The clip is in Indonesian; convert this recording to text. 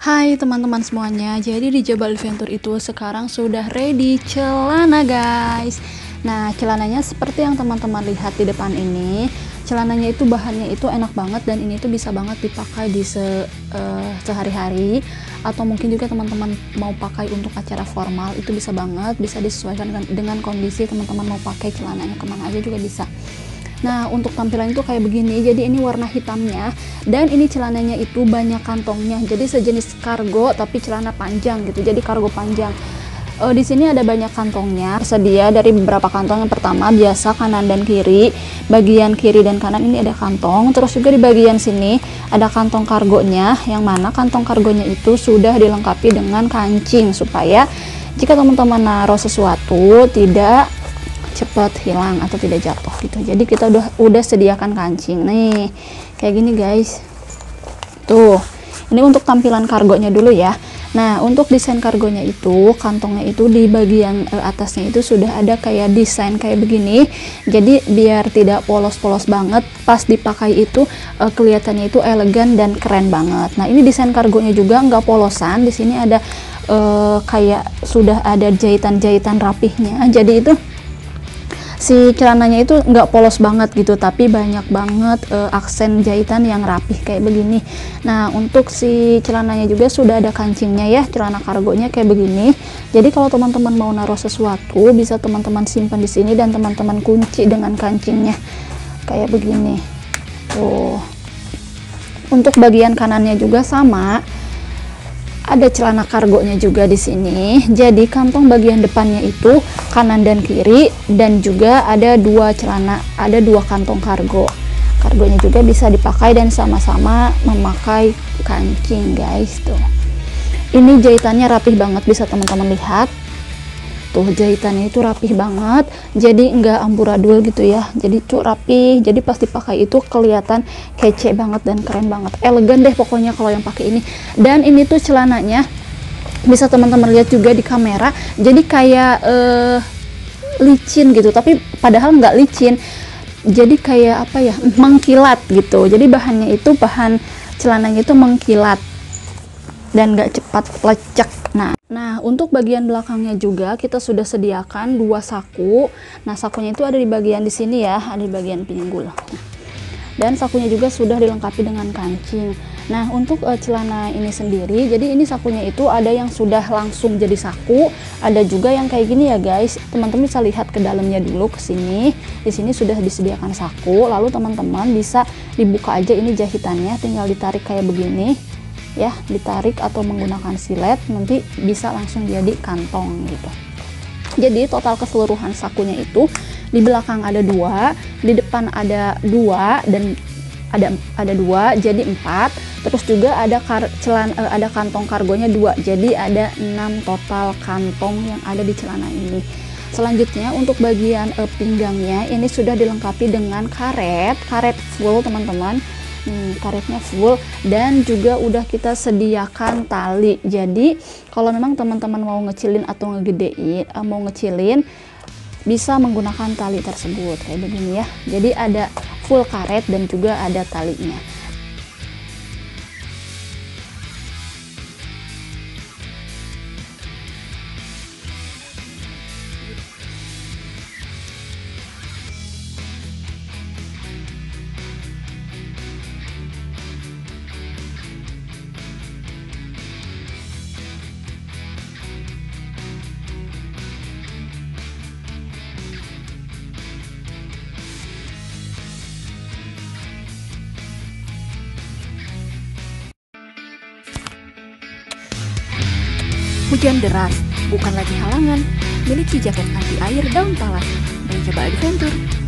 Hai teman-teman semuanya, jadi di Jabal Adventure itu sekarang sudah ready celana guys. Nah celananya seperti yang teman-teman lihat di depan ini. Celananya itu bahannya itu enak banget dan ini tuh bisa banget dipakai di sehari-hari. Atau mungkin juga teman-teman mau pakai untuk acara formal, itu bisa banget, bisa disesuaikan dengan kondisi teman-teman mau pakai celananya kemana aja juga bisa. Nah untuk tampilan itu kayak begini, jadi ini warna hitamnya dan ini celananya itu banyak kantongnya, jadi sejenis kargo tapi celana panjang gitu, jadi kargo panjang. Di sini ada banyak kantongnya, tersedia dari beberapa kantong. Yang pertama biasa kanan dan kiri, bagian kiri dan kanan ini ada kantong, terus juga di bagian sini ada kantong kargonya, yang mana kantong kargonya itu sudah dilengkapi dengan kancing supaya jika teman-teman naruh sesuatu tidak cepat hilang atau tidak jatuh gitu. Jadi kita udah sediakan kancing nih kayak gini guys. Tuh ini untuk tampilan kargonya dulu ya. Nah untuk desain kargonya itu kantongnya itu di bagian atasnya itu sudah ada kayak desain kayak begini, jadi biar tidak polos-polos banget, pas dipakai itu kelihatannya itu elegan dan keren banget. Nah ini desain kargonya juga nggak polosan, di sini ada kayak sudah ada jahitan-jahitan rapihnya, jadi itu si celananya itu nggak polos banget gitu, tapi banyak banget aksen jahitan yang rapih kayak begini. Nah untuk si celananya juga sudah ada kancingnya ya, celana kargonya kayak begini. Jadi kalau teman-teman mau naruh sesuatu bisa teman-teman simpan di sini dan teman-teman kunci dengan kancingnya kayak begini. Tuh untuk bagian kanannya juga sama, ada celana kargonya juga di sini. Jadi kantong bagian depannya itu kanan dan kiri, dan juga ada dua celana, ada dua kantong kargo. Kargonya juga bisa dipakai dan sama-sama memakai kancing guys. Tuh ini jahitannya rapih banget, bisa teman-teman lihat. Tuh jahitannya itu rapih banget, jadi nggak amburadul gitu ya, jadi tuh rapih, jadi pas dipakai itu kelihatan kece banget dan keren banget, elegan deh pokoknya kalau yang pakai ini. Dan ini tuh celananya bisa teman-teman lihat juga di kamera, jadi kayak licin gitu, tapi padahal nggak licin, jadi kayak apa ya, mengkilat gitu. Jadi bahannya itu, bahan celananya itu mengkilat dan nggak cepat lecek. Nah untuk bagian belakangnya juga kita sudah sediakan dua saku. Nah sakunya itu ada di bagian di sini ya, ada di bagian pinggul. Dan sakunya juga sudah dilengkapi dengan kancing. Nah untuk celana ini sendiri, jadi ini sakunya itu ada yang sudah langsung jadi saku, ada juga yang kayak gini ya guys. Teman-teman bisa lihat ke dalamnya dulu, ke sini. Di sini sudah disediakan saku, lalu teman-teman bisa dibuka aja ini jahitannya, tinggal ditarik kayak begini ya, ditarik atau menggunakan silet, nanti bisa langsung jadi kantong gitu. Jadi total keseluruhan sakunya itu di belakang ada dua, di depan ada dua, dan ada dua jadi 4, terus juga ada ada kantong kargonya 2, jadi ada 6 total kantong yang ada di celana ini. Selanjutnya untuk bagian pinggangnya ini sudah dilengkapi dengan karet full teman-teman. Karetnya full, dan juga udah kita sediakan tali. Jadi kalau memang teman-teman mau ngecilin atau ngegedein, mau ngecilin, bisa menggunakan tali tersebut kayak begini ya. Jadi ada full karet dan juga ada talinya. Hujan deras bukan lagi halangan, miliki jaket anti air daun talas dari Jabal Adventure.